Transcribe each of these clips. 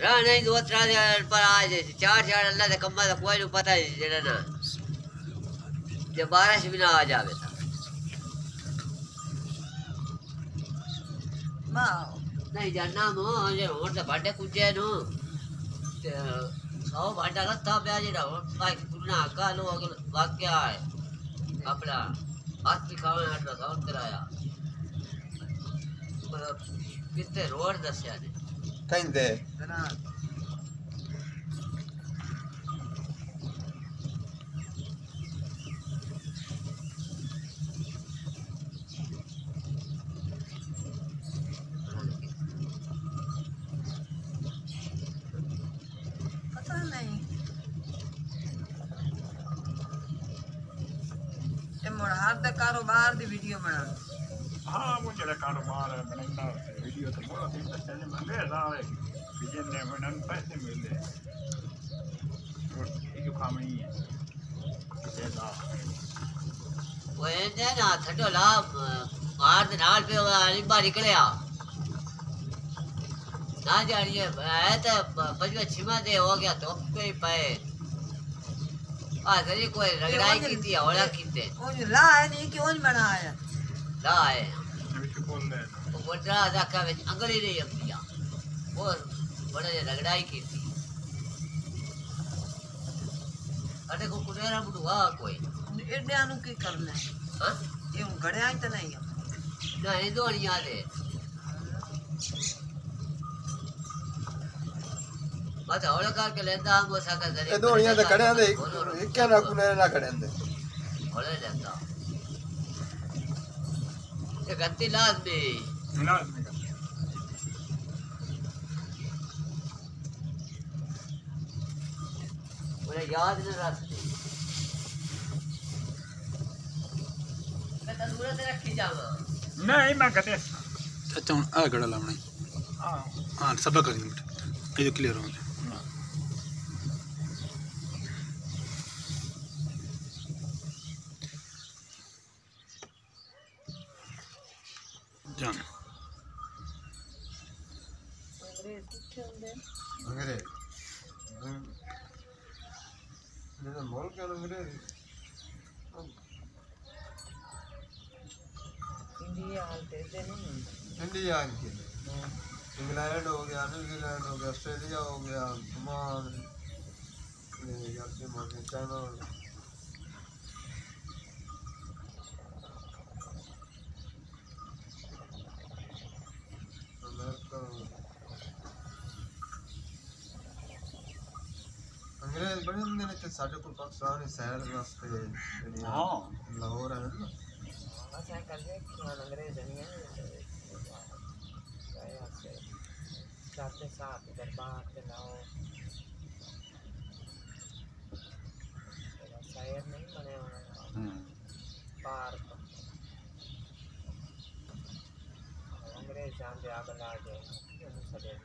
नहीं दो तरह पर आज चार चार अल्लाह के कम्मा का कोई नहीं पता है जेड़ा ना जब बारिश भी ना आ जावे था मां नहीं जानना मो जे होर तो भाडे कुजे नु ते सौ भाडा रत्ता पे जेड़ा बाइक पुरना का लो अगल वाक्य है अपना हाथ भी खावे हट रहा और कराया कितने रोड दसया ने कहीं दे पता नहीं ये मुराद दा कारोबार दी वीडियो बना हाँ मुझे कारोबार है बनाना वीडियो तो बहुत दिन तक चलने मंगे रहा है बिजन ने बनन पैसे मिले और ये काम नहीं है इसे ला वो ने ना थटो ला मार दे नाल पे अलिबा निकलया ना जानिए है तो पजवा छिमा दे हो गया तो पे पे आ जरी कोई रगड़ाई की थी औला कीते वो जो ला है नहीं कि ओन बनाया ला है अभी बोल रहे वो बड़ा जाका में अंगली नहीं अपनिया वो बड़े रगड़ाई की थी अरे को कुनेरा बुआ कोई एडे नु की करना है हां ये गड़िया ही तो नहीं है ना ये दो नहीं आले बात औला करके लेंदा हम वो साका जरी ए दोणियां ते खड़े दे क्या ना कुने ना खड़े दे औले लेंदा ये गंती लाजमी लाजमी मुझे याद न रखती मैं तंदूरे से रखी जावा नहीं मैं कहते अच्छा आ गड़ा लावना हाँ हाँ सब कर दी ये क्लियर हो गया जान अंग्रेज किथे होंदे अंग्रेज ने मोल के अंग्रेज इंडिया हालते दे नहीं इंडिया के इंग्लैंड हो गया न्यूजीलैंड हो गया ऑस्ट्रेलिया हो गया ओमान ये यार से मार चाइना अंग्रेज बड़े होंगे ने साढ़े को पाकिस्तान सैर वास्ते हाँ लाहौर है ना ऐसा कर दे कि अंग्रेज नहीं है ऐसे जाते साथ दरबार के लाओ शायर नहीं बने हुए पार्क अंग्रेज जान दे आग ला दे सदे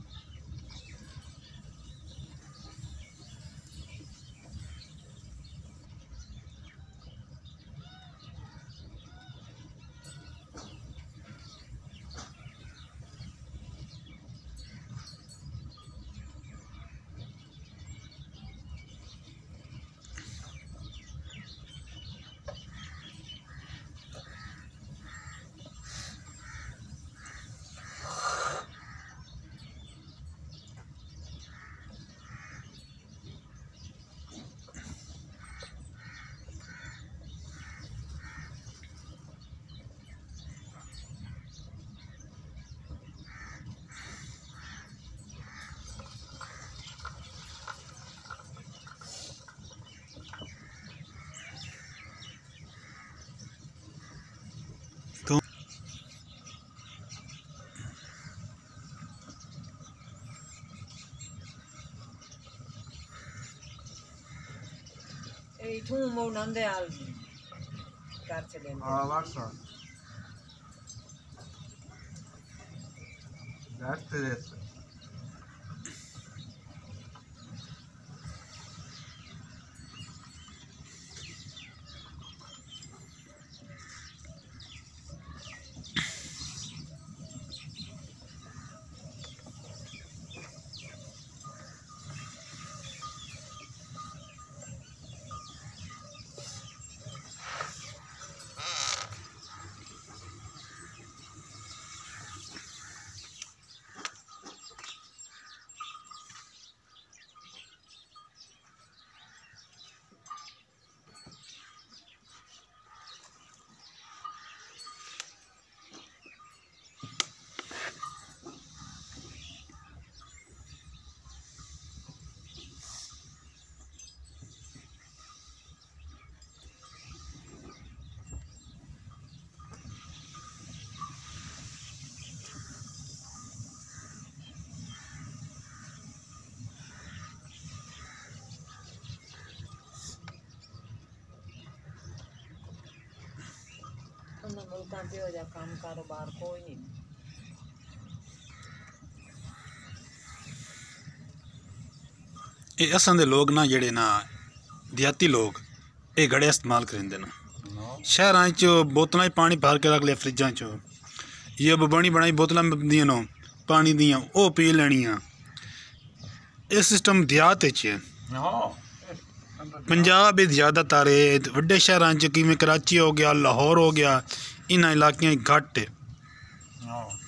इथों मो नंदे आल कर चले हां वाटसा दैट्स इट उनका पियो जा काम कारोबार कोई नहीं। ये असां दे लोग ना जेड़े ना देहाती लोग ये घड़े इस्तेमाल करेंदे ना शहरां च बोतलां पानी भर के रख लिया फ्रिजां च ये बनी बनाई बोतलां दियां नो पानी दियां वो पी लैनियां। ये सिस्टम देहात च है। पंजाब ज़्यादातर वड्डे शहरां च किवें कराची हो गया लाहौर हो गया इन्हां इलाकियां घट है।